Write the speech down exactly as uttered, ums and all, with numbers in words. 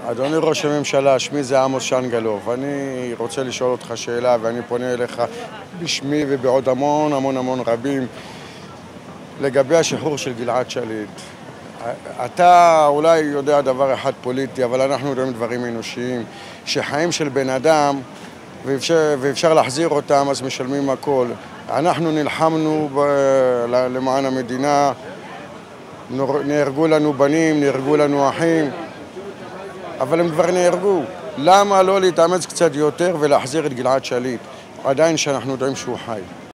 אדוני ראש הממשלה, שמי זה עמוס שנגלוב. אני רוצה לשאול אותך שאלה ואני פונה אליך בשמי ובעוד המון המון המון רבים לגבי השחרור של גלעד שליט. אתה אולי יודע דבר אחד פוליטי, אבל אנחנו יודעים דברים אנושיים, שחיים של בן אדם ואפשר, ואפשר להחזיר אותם, אז משלמים הכל. אנחנו נלחמנו ב... למען המדינה, נהרגו לנו בנים, נהרגו לנו אחים, אבל הם כבר נהרגו. למה לא להתאמץ קצת יותר ולהחזיר את גלעד שליט? עדיין שאנחנו יודעים שהוא חי.